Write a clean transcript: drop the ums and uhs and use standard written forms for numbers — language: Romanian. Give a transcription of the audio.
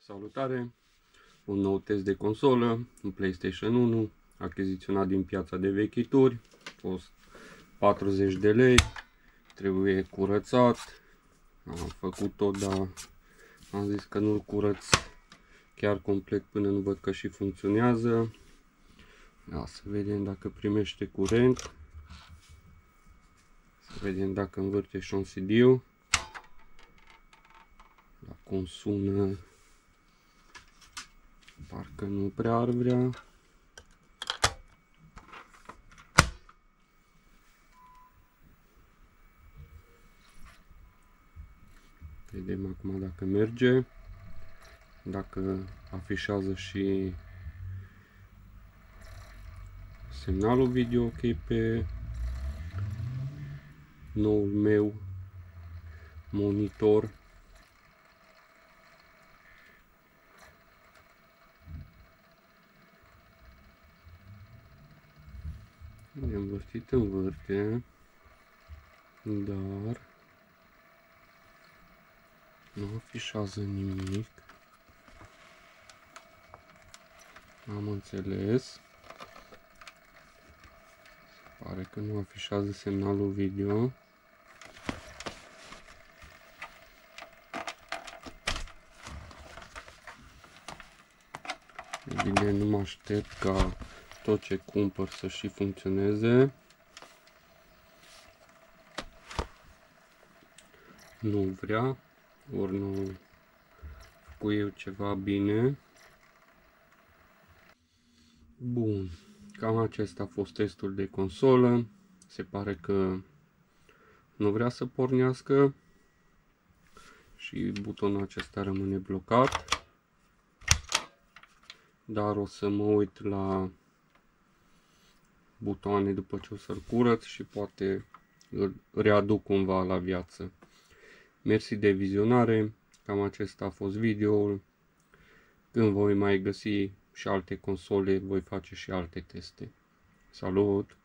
Salutare! Un nou test de consolă, un PlayStation 1, achiziționat din piața de vechituri, a fost 40 de lei, trebuie curățat, am făcut-o, dar am zis că nu-l curăț chiar complet până nu văd că și funcționează. Ia să vedem dacă primește curent, să vedem dacă învârte și un CD-ul, la cum sună. Parcă nu prea ar vrea. Vedem acum dacă merge. Dacă afișează și semnalul video ok pe noul meu monitor. E învârtit, învârte, dar nu afișează nimic. Am înțeles. Pare că nu afișează semnalul video. Evident, nu mă aștept ca tot ce cumpăr să și funcționeze. Nu vrea, ori nu cu eu ceva bine. Bun, cam acesta a fost testul de consolă. Se pare că nu vrea să pornească și butonul acesta rămâne blocat. Dar o să mă uit la butoane după ce o să-l curăț și poate îl readuc cumva la viață. Mersi de vizionare, cam acesta a fost videoul. Când voi mai găsi și alte console, voi face și alte teste. Salut!